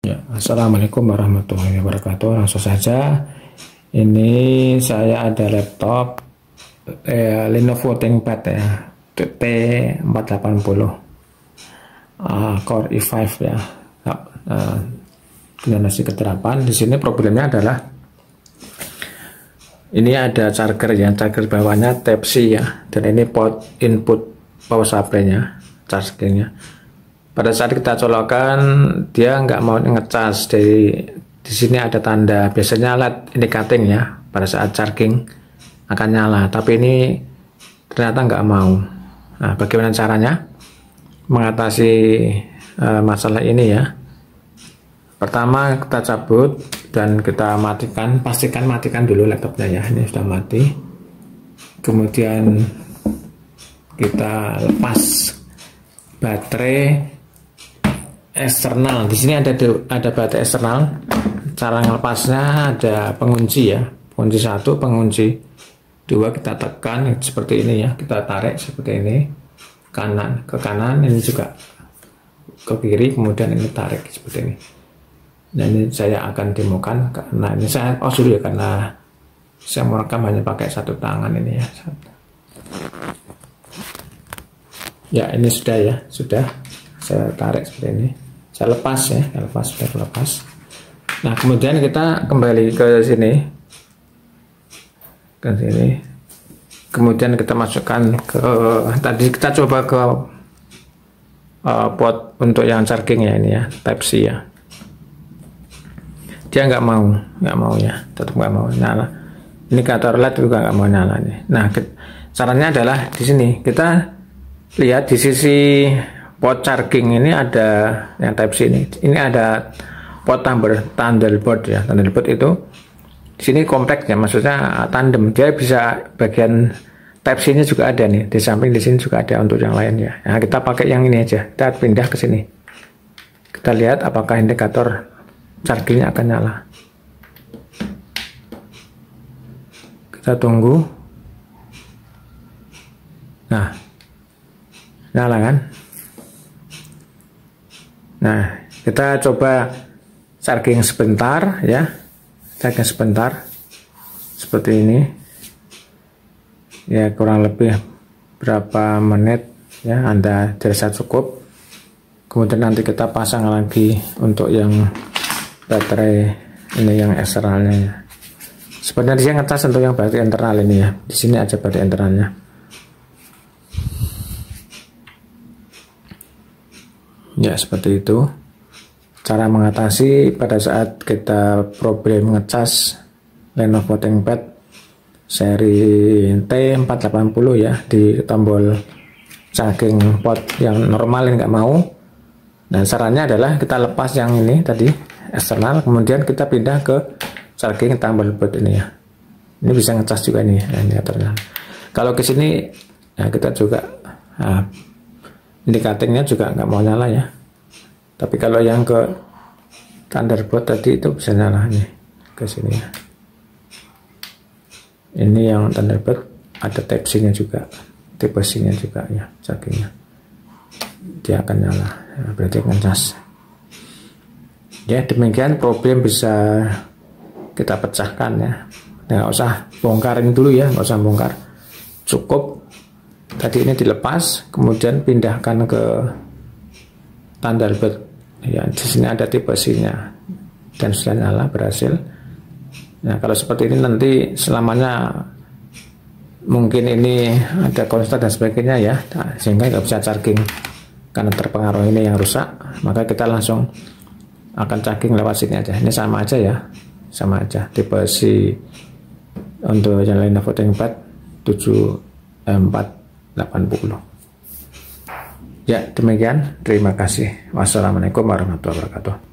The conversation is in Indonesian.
Ya, assalamualaikum warahmatullahi wabarakatuh. Langsung saja, ini saya ada laptop Lenovo ThinkPad ya, T480 Core i5 ya, generasi ke-8. Di sini problemnya adalah ini ada charger ya, charger bawahnya Type C ya, dan ini port input power supply-nya, chargingnya. Pada saat kita colokan dia nggak mau ngecas. Di sini ada tanda biasanya LED indicating ya, pada saat charging akan nyala, tapi ini ternyata nggak mau. Nah, bagaimana caranya mengatasi masalah ini ya? Pertama, kita cabut dan kita matikan, pastikan matikan dulu laptopnya ya. Ini sudah mati. Kemudian kita lepas baterai eksternal. Di sini ada baterai eksternal. Cara melepasnya ada pengunci ya, kunci 1, pengunci 2 kita tekan seperti ini ya, kita tarik seperti ini, kanan ke kanan, ini juga ke kiri, kemudian ini tarik seperti ini. Nah, ini saya akan demokan karena ini saya pause dulu ya, karena saya merekam hanya pakai satu tangan ini ya. Ya, ini sudah ya, sudah saya tarik seperti ini, saya lepas ya, sudah lepas. Nah, kemudian kita kembali ke sini, kemudian kita masukkan ke tadi kita coba ke port untuk yang charging ya, ini ya, Type C ya. Dia nggak mau ya, tetap nggak mau nyala. Indikator LED juga nggak mau nyala nih. Nah, caranya adalah di sini kita lihat di sisi port charging ini ada yang Type C ini ada port Thunderbolt ya. Thunderbolt itu di sini kompleks ya, maksudnya tandem, dia bisa bagian Type C nya juga ada nih, di samping di sini juga ada untuk yang lain ya. Nah, kita pakai yang ini aja, kita pindah ke sini, kita lihat apakah indikator chargingnya akan nyala. Kita tunggu. Nah, nyala kan? Nah, kita coba charging sebentar ya, charging sebentar seperti ini ya, kurang lebih berapa menit ya, Anda dirasa cukup. Kemudian nanti kita pasang lagi untuk yang baterai ini, yang eksternalnya ya. Sebenarnya dia ngecas untuk yang baterai internal ini ya, di sini aja baterai internalnya. Ya, seperti itu cara mengatasi pada saat kita problem ngecas Lenovo ThinkPad seri T480 ya, di tombol charging port yang normal nggak mau. Nah, caranya adalah kita lepas yang ini tadi eksternal, kemudian kita pindah ke charging Thunderbolt ini ya. Ini bisa ngecas juga nih ya, indikatornya. Kalau ke sini ya, kita juga indikatornya juga nggak mau nyala ya. Tapi kalau yang ke Thunderbolt tadi itu bisa nyala nih, ke sini ya. Ini yang Thunderbolt ada Type C nya juga, tipe C nya juga ya, chargingnya dia akan nyala ya, berarti ngecas ya. Demikian problem bisa kita pecahkan ya. Nggak usah bongkarin dulu ya, nggak usah bongkar, cukup tadi ini dilepas, kemudian pindahkan ke Thunderbolt ya. Di sini ada tipe C nya dan sudah nyala, berhasil. Nah, kalau seperti ini nanti selamanya mungkin ini ada konslet dan sebagainya ya, sehingga nggak bisa charging karena terpengaruh ini yang rusak, maka kita langsung akan charging lewat sini aja. Ini sama aja ya, sama aja tipe C untuk yang Lenovo ThinkPad 480 ya. Demikian, terima kasih. Wassalamualaikum warahmatullahi wabarakatuh.